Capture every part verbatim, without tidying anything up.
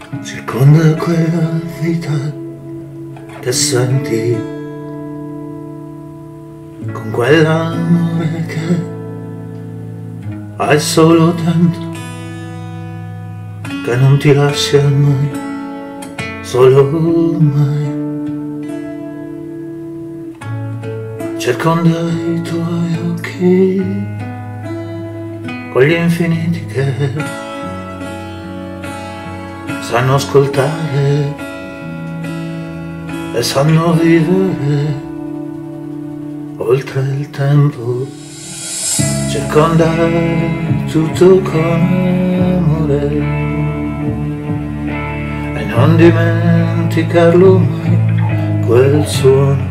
Circonda quella vita che senti, con quell'amore che hai solo dentro, che non ti lascia mai, solo mai. Circonda i tuoi occhi con gli infiniti che sanno ascoltare e sanno vivere oltre il tempo. Circonda tutto con amore e non dimenticarlo mai quel suono.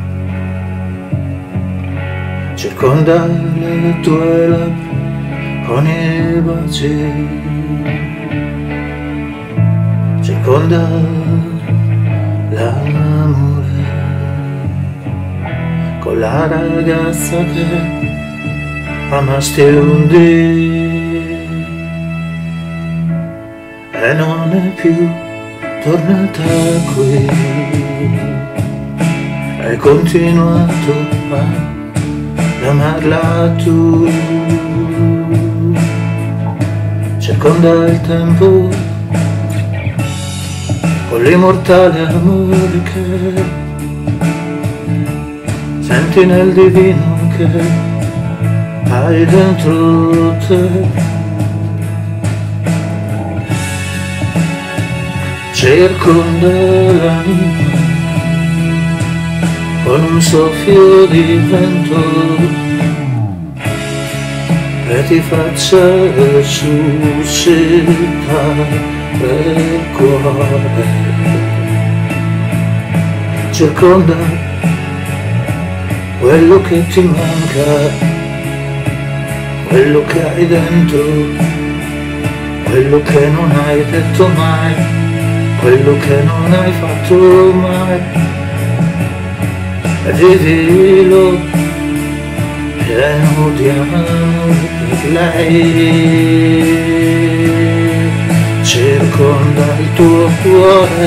Circonda le tue labbra con i baci, circonda l'amore con la ragazza che amasti un dì e non è più tornata qui, hai continuato a amarla tu. Circonda il tempo con l'immortale amore che senti nel divino che hai dentro te. Circonda l'anima con un soffio di vento che ti faccia suscitare il cuore. Circonda quello che ti manca, quello che hai dentro, quello che non hai detto mai, quello che non hai fatto mai. E vivilo pieno di amore per lei. Circonda il tuo cuore,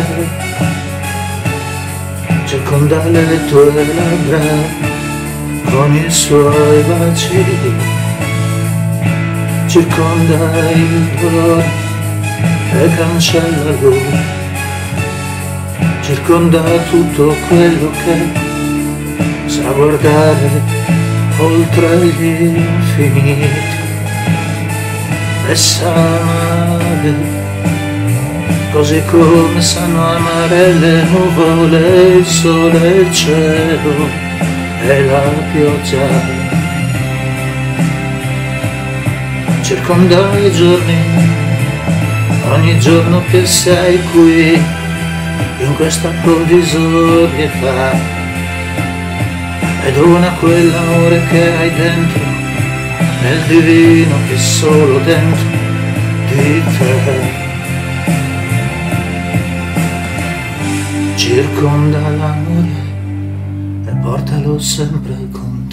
circonda le tue labbra con i suoi baci, circonda il dolore e cancella lui, circonda tutto quello che sa guardare oltre gli infiniti e sa amare così come sanno amare le nuvole, il sole, il cielo e la pioggia. Circonda i giorni, ogni giorno che sei qui in questa provvisorietà, e dona quell'amore che hai dentro, nel divino che è solo dentro di te. Circonda l'amore e portalo sempre con te.